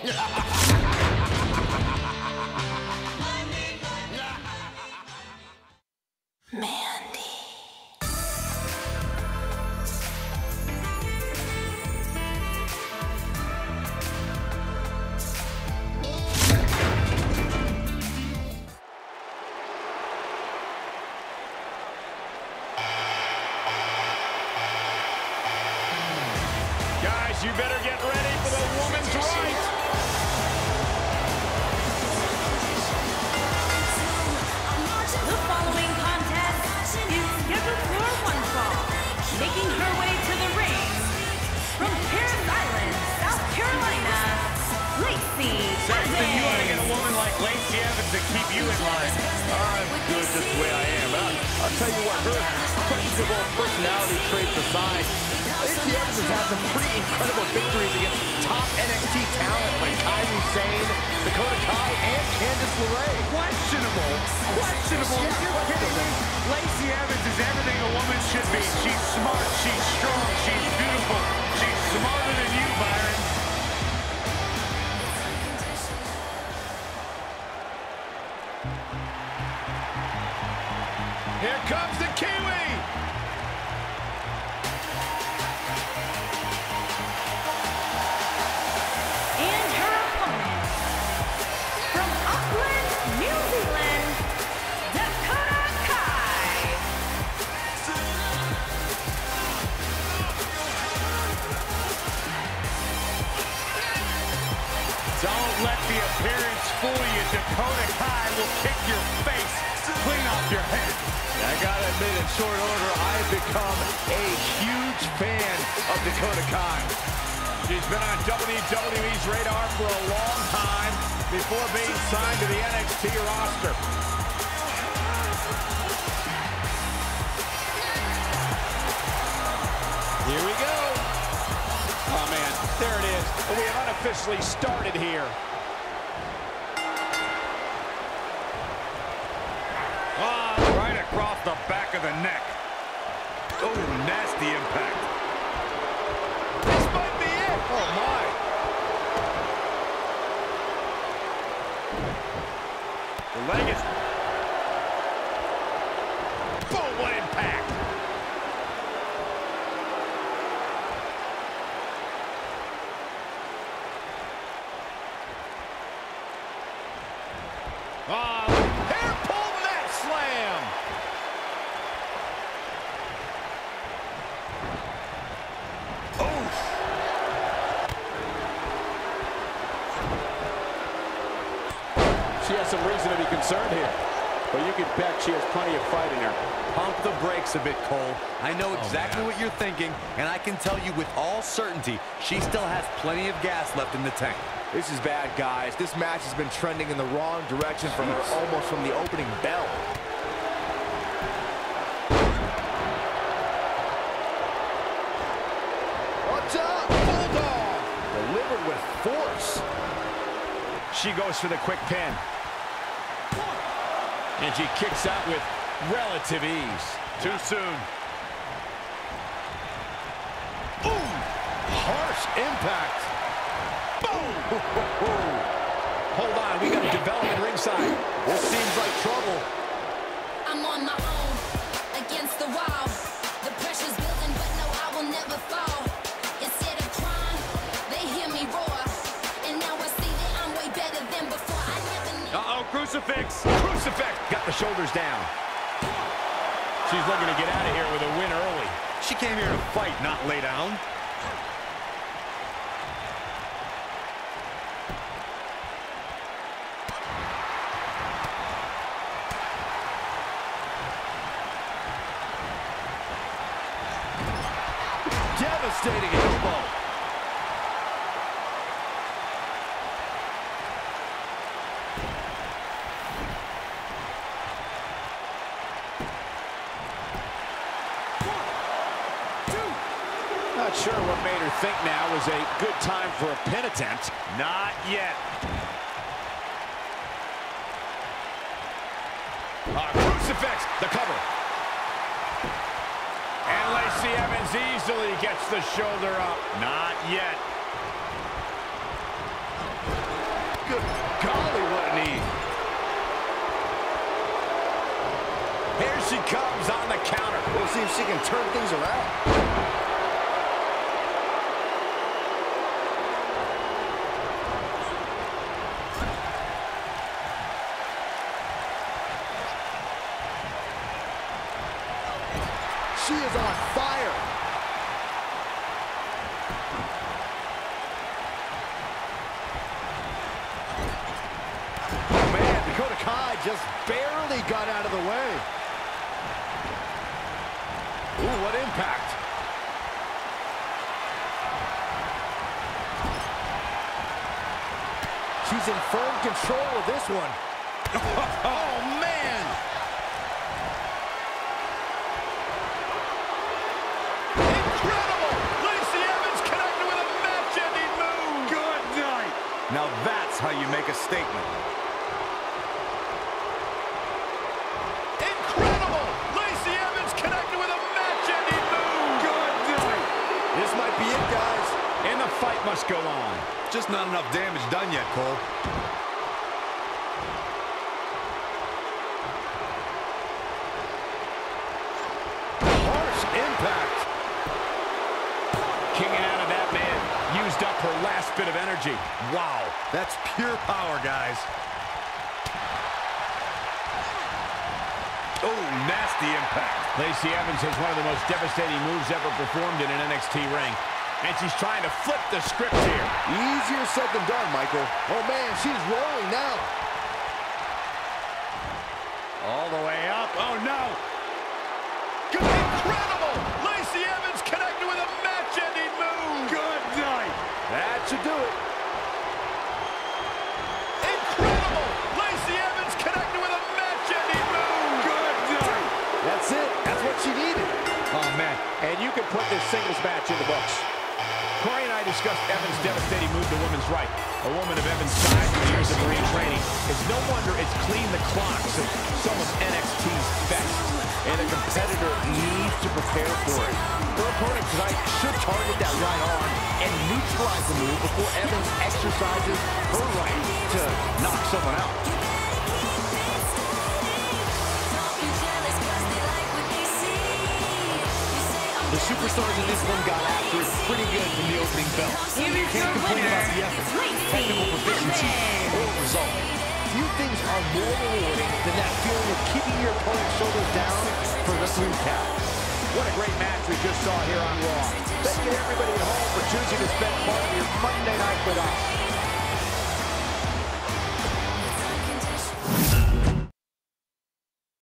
You better get ready for the woman's right. The following contest is scheduled for one fall. Making her way to the ring from Parris Island, South Carolina, Lacey. Sexton, you want to get a woman like Lacey Evans to keep you in line. I'm good just the way I am. I'll tell you what, her questionable personality traits aside, Lacey Evans has had some pretty incredible victories against top NXT talent like Kairi Sane, Dakota Kai, and Candice LeRae. Questionable? Questionable? You're kidding me? Lacey Evans is everything a woman should be. She's smart, she's strong, she's beautiful. She's smarter than you, Byron. Here comes the Kiwi! And her opponent, from Auckland, New Zealand, Dakota Kai. Don't let the appearance fool you. Dakota Kai will kick your face clean off your head. I gotta admit, in short order, I've become a huge fan of Dakota Kai. She's been on WWE's radar for a long time before being signed to the NXT roster. Here we go. Oh, man, there it is. We have unofficially started here. Oh, right across the back of the neck. Oh, nasty impact. This might be it. Oh, my. The leg is... Boom, what impact. Oh, hair pull mat slam. Oh. She has some reason to be concerned here, but you can bet she has plenty of fight in her. Pump the brakes a bit, Cole. I know exactly what you're thinking, and I can tell you with all certainty, she still has plenty of gas left in the tank. This is bad, guys. This match has been trending in the wrong direction from her almost from the opening bell. What's up? Bulldog! Delivered with force. She goes for the quick pin. And she kicks out with relative ease. Too soon. Ooh! Harsh impact. Boom! Hold on, we got a development ringside. This seems like trouble. I'm on my own, against the wall. The pressure's building, but no, I will never fall. Instead of crying, they hear me roar. And now I see that I'm way better than before. I never knew. Uh-oh, crucifix! Crucifix! Got the shoulders down. She's looking to get out of here with a win early. She came here to fight, not lay down. Devastating elbow. Not sure what made her think now was a good time for a pin attempt. Not yet. Crucifix, the cover. And Lacey Evans easily gets the shoulder up. Not yet. Good golly, what a knee. Here she comes on the counter. We'll see if she can turn things around. She is on fire. Oh, man, Dakota Kai just barely got out of the way. Ooh, what impact. She's in firm control of this one. Oh, man. Incredible! Lacey Evans connected with a match-ending move. Good night. Now that's how you make a statement. Incredible! Lacey Evans connected with a match-ending move. Good night. This might be it, guys. And the fight must go on. Just not enough damage done yet, Cole. Harsh impact. Kicking out of that man. Used up her last bit of energy. Wow, that's pure power, guys. Oh, nasty impact. Lacey Evans has one of the most devastating moves ever performed in an NXT ring. And she's trying to flip the script here. Easier said than done, Michael. Oh, man, she's rolling now. All the way up. Oh, no. Incredible! Lacey Evans connected with a match-ending move. Good night. That should do it. Incredible! Lacey Evans connected with a match-ending move. Good night. That's it. That's what she needed. Oh, man. And you can put this singles match in the books. Corey and I discussed Evans' devastating move to women's right. A woman of Evans' size with years of Marine training. It's no wonder it's cleaned the clocks of some of NXT's best. And a competitor needs to prepare for it. Her opponent tonight should target that right arm and neutralize the move before Evans exercises her right to knock someone out. The superstars in this one got after it pretty good from the opening bell. Here is your winner, Technical proficiency, or result. Few things are more rewarding than that feeling of keeping your opponent's shoulders down for the 3 count. What a great match we just saw here on Raw. Thank you to everybody at home for choosing to spend part of your Monday night with us.